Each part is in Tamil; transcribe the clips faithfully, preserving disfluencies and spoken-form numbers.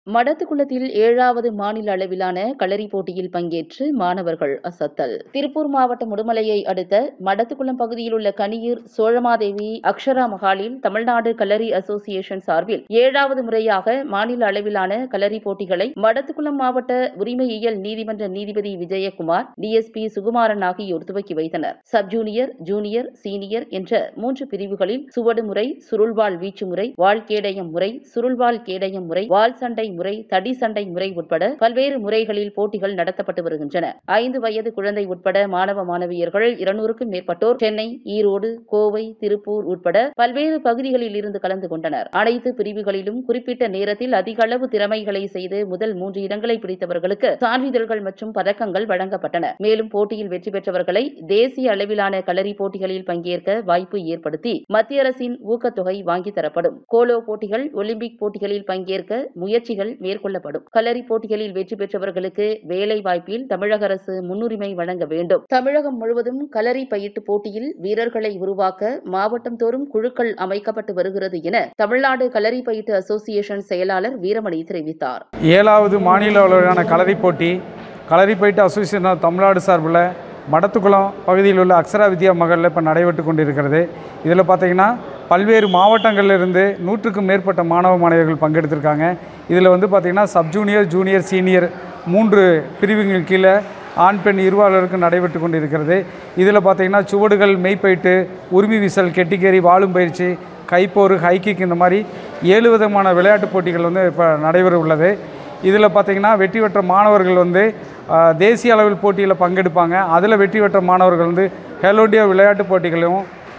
மடத்துக்குளத்தில் ஏழாவது மாநில அளவிலான களரி போட்டியில் பங்கேற்று மாணவர்கள் அசத்தல். திருப்பூர் மாவட்டம் உடுமலையை அடுத்த மடத்துக்குளம் பகுதியில் உள்ள கனியூர் சோழமாதேவி அக்ஷரா மகாலில் தமிழ்நாடு களரி அசோசியேஷன் சார்பில் ஏழாவது முறையாக மாநில அளவிலான களரி போட்டிகளை மடத்துக்குளம் மாவட்ட உரிமையியல் நீதிமன்ற நீதிபதி விஜயகுமார், டிஎஸ்பி சுகுமாரன் ஆகியோர் துவக்கி வைத்தனர். சப் ஜூனியர், ஜூனியர், சீனியர் என்ற மூன்று பிரிவுகளில் சுவடு முறை, சுருள்வாள் வீச்சு முறை, வாள் கேடயம் முறை, சுருள்வாள் கேடயம் முறை, வாள் சண்டை முறை, தடி சண்டை முறை உட்பட பல்வேறு முறைகளில் போட்டிகள் நடத்தப்பட்டு வருகின்றன. ஐந்து வயது குழந்தை உட்பட மாணவ மாணவியர்கள் இருநூறுக்கும் மேற்பட்டோர் சென்னை, ஈரோடு, கோவை, திருப்பூர் உட்பட பல்வேறு பகுதிகளில் இருந்து கலந்து கொண்டனர். அனைத்து பிரிவுகளிலும் குறிப்பிட்ட நேரத்தில் அதிக அளவு திறமைகளை செய்து முதல் மூன்று இடங்களை பிடித்தவர்களுக்கு சான்றிதழ்கள் மற்றும் பதக்கங்கள் வழங்கப்பட்டன. மேலும் போட்டியில் வெற்றி பெற்றவர்களை தேசிய அளவிலான களரி போட்டிகளில் பங்கேற்க வாய்ப்பு ஏற்படுத்தி மத்திய அரசின் ஊக்கத்தொகை வாங்கி தரப்படும். கோலோ போட்டிகள், ஒலிம்பிக் போட்டிகளில் பங்கேற்க முயற்சிகள் மேற்கொள்ளப்படும். களரி போட்டிகளில் வெற்றி பெற்றவர்களுக்கு வேலை வாய்ப்பில் தமிழக அரசு முன்னுரிமை வழங்க வேண்டும். தமிழகம் முழுவதும் களரி பயிற்று போட்டியில் வீரர்களை உருவாக்க மாவட்டம் தோறும் குழுக்கள் அமைக்கப்பட்டு வருகிறது என தமிழ்நாடு களரி பயிற்று அசோசியேஷன் செயலாளர் வீரமணி தெரிவித்தார். ஏழாவது மாநில அளவிலான களரி போட்டி களரி பயிற்று அசோசியேஷன் தமிழ்நாடு சார்பில் மடத்துக்குளம் பகுதியில் உள்ள அக்ஷரா வித்யா மகளில் இப்போ நடைபெற்று கொண்டிருக்கிறது. இதில் பார்த்தீங்கன்னா பல்வேறு மாவட்டங்களிலிருந்து நூற்றுக்கும் மேற்பட்ட மாணவ மாணவியர்கள் பங்கெடுத்திருக்காங்க. இதில் வந்து பார்த்திங்கன்னா சப் ஜூனியர், ஜூனியர், சீனியர் மூன்று பிரிவுகள் கீழே ஆண் பெண் இருபாலருக்கு நடைபெற்று கொண்டிருக்கிறது. இதில் பார்த்திங்கன்னா சுவடுகள், மெய்ப்பயிட்டு, உரிமை வீசல், கெட்டிக்கேரி, வாழும் பயிற்சி, கைப்போர், ஹைகிக் இந்த மாதிரி ஏழு விதமான விளையாட்டுப் போட்டிகள் வந்து இப்போ நடைபெற உள்ளது. இதில் பார்த்திங்கன்னா வெற்றி பெற்ற மாணவர்கள் வந்து தேசிய அளவில் போட்டியில் பங்கெடுப்பாங்க. அதில் வெற்றி பெற்ற மாணவர்கள் வந்து ஹேலோ இண்டியா விளையாட்டுப் போட்டிகளும்,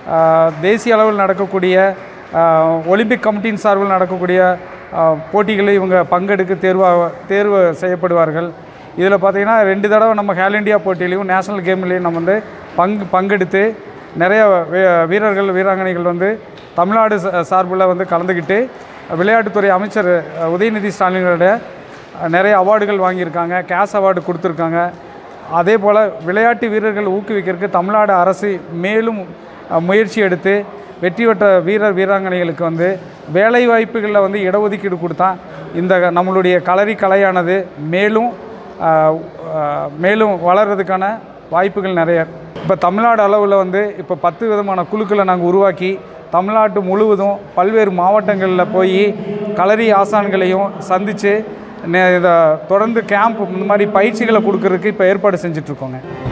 தேசிய அளவில் நடக்கக்கூடிய ஒலிம்பிக் கமிட்டியின் சார்பில் நடக்கக்கூடிய போட்டிகளில் இவங்க பங்கெடுக்க தேர்வாக தேர்வு செய்யப்படுவார்கள். இதில் பார்த்திங்கன்னா ரெண்டு தடவை நம்ம ஹேலோ இண்டியா போட்டியிலையும் நேஷனல் கேம்லேயும் நம்ம வந்து பங்கு பங்கெடுத்து நிறைய வீரர்கள், வீராங்கனைகள் வந்து தமிழ்நாடு சார்பில் வந்து கலந்துக்கிட்டு விளையாட்டுத்துறை அமைச்சர் உதயநிதி ஸ்டாலினோட நிறைய அவார்டுகள் வாங்கியிருக்காங்க, கேஷ் அவார்டு கொடுத்துருக்காங்க. அதே போல் விளையாட்டு வீரர்கள் ஊக்குவிக்கிறதுக்கு தமிழ்நாடு அரசு மேலும் முயற்சி எடுத்து வெற்றி பெற்ற வீரர் வீராங்கனைகளுக்கு வந்து வேலை வாய்ப்புகளில் வந்து இடஒதுக்கீடு கொடுத்தா இந்த நம்மளுடைய களரி கலையானது மேலும் மேலும் வளர்கிறதுக்கான வாய்ப்புகள் நிறைய. இப்போ தமிழ்நாடு அளவில் வந்து இப்போ பத்து விதமான குழுக்களை நாங்கள் உருவாக்கி தமிழ்நாட்டு முழுவதும் பல்வேறு மாவட்டங்களில் போய் களரி ஆசான்களையும் சந்தித்து இதை தொடர்ந்து கேம்ப் இந்த மாதிரி பயிற்சிகளை கொடுக்கறதுக்கு இப்போ ஏற்பாடு செஞ்சிட்ருக்கோங்க.